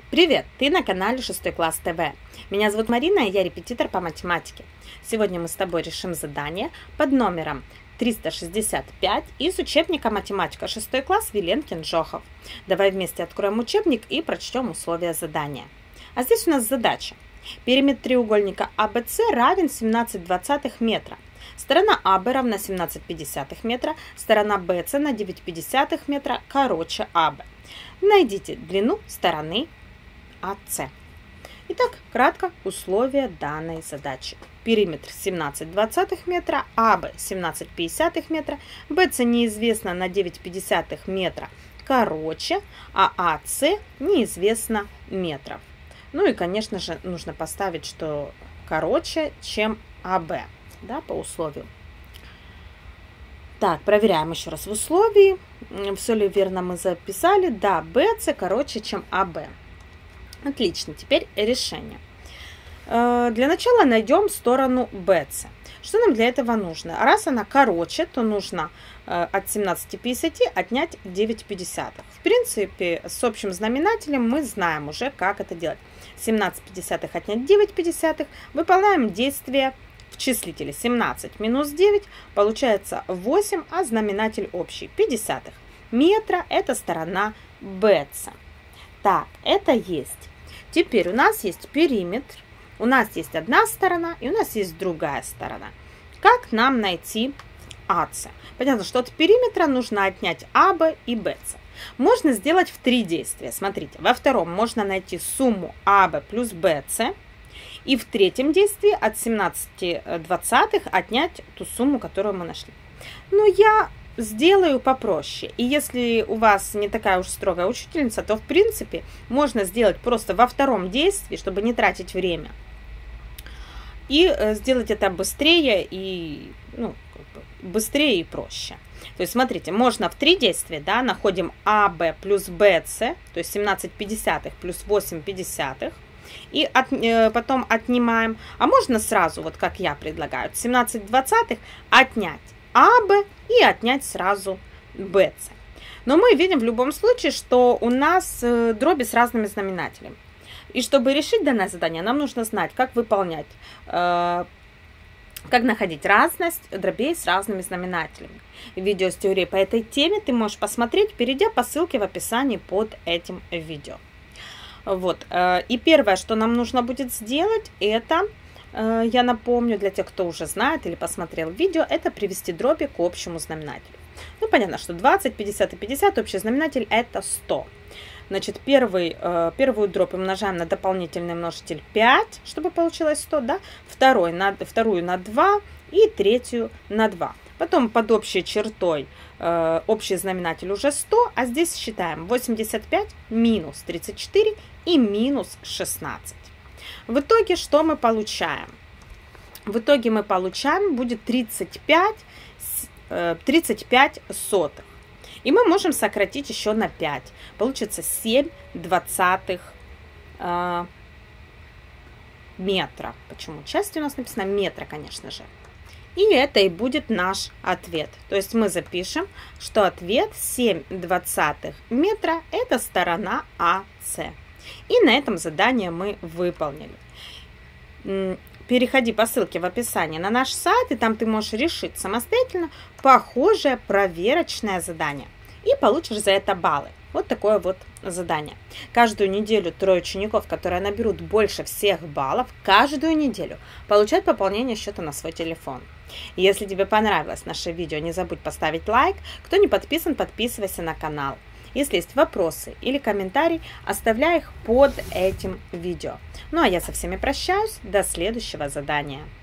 Привет! Ты на канале 6 класс ТВ. Меня зовут Марина, и я репетитор по математике. Сегодня мы с тобой решим задание под номером 365 из учебника «Математика 6 класс» Виленкин-Жохов. Давай вместе откроем учебник и прочтем условия задания. А здесь у нас задача. Периметр треугольника АБС равен 17/20 метра. Сторона АБ равна 17/50 метра, сторона БС на 9/50 метра короче АБ. Найдите длину стороны АС. Итак, кратко условия данной задачи. Периметр 17/20 метра, АБ 17/50 метра, БС неизвестно на 9/50 метра короче, а АС неизвестно метров. Ну и, конечно же, нужно поставить, что короче, чем АБ, да, по условию. Так, проверяем еще раз в условии. Все ли верно мы записали? Да, БС короче, чем АБ. Отлично, теперь решение. Для начала найдем сторону БС. Что нам для этого нужно? Раз она короче, то нужно от 17/50 отнять 9/50. В принципе, с общим знаменателем мы знаем уже, как это делать. 17/50 отнять 9/50. Выполняем действие в числителе. 17 минус 9 получается 8, а знаменатель общий 50 метра. Это сторона БС. Так, это есть. Теперь у нас есть периметр, у нас есть одна сторона и у нас есть другая сторона. Как нам найти АС? Понятно, что от периметра нужно отнять АБ и БС. Можно сделать в 3 действия. Смотрите, во втором можно найти сумму АБ плюс БС. И в третьем действии от 17/20 отнять ту сумму, которую мы нашли. Но я сделаю попроще. И если у вас не такая уж строгая учительница, то в принципе можно сделать просто во втором действии, чтобы не тратить время. И сделать это быстрее и, быстрее и проще. То есть, смотрите, можно в 3 действия, да, находим АБ плюс БС, то есть 17/50 плюс 8/50. И потом отнимаем. А можно сразу, вот как я предлагаю, 17/20 отнять АБ и отнять сразу БС. Но мы видим в любом случае, что у нас дроби с разными знаменателями. И чтобы решить данное задание, нам нужно знать, как выполнять, как находить разность дробей с разными знаменателями. Видео с теорией по этой теме ты можешь посмотреть, перейдя по ссылке в описании под этим видео. Вот. И первое, что нам нужно будет сделать, это, я напомню, для тех, кто уже знает или посмотрел видео, это привести дроби к общему знаменателю. Ну, понятно, что 20, 50 и 50, общий знаменатель это 100. Значит, первую дробь умножаем на дополнительный множитель 5, чтобы получилось 100, да? Вторую на 2 и третью на 2. Потом под общей чертой общий знаменатель уже 100, а здесь считаем 85 минус 34 и минус 16. В итоге что мы получаем? В итоге мы получаем будет 35 сотых. И мы можем сократить еще на 5. Получится 7/20 метра. Почему? Часть у нас написано метра, конечно же. И это и будет наш ответ. То есть мы запишем, что ответ 7/20 метра – это сторона АС. И на этом задание мы выполнили. Переходи по ссылке в описании на наш сайт, и там ты можешь решить самостоятельно похожее проверочное задание. И получишь за это баллы. Вот такое вот задание. Каждую неделю 3 учеников, которые наберут больше всех баллов, каждую неделю получают пополнение счета на свой телефон. И если тебе понравилось наше видео, не забудь поставить лайк. Кто не подписан, подписывайся на канал. Если есть вопросы или комментарии, оставляй их под этим видео. Ну а я со всеми прощаюсь. До следующего задания.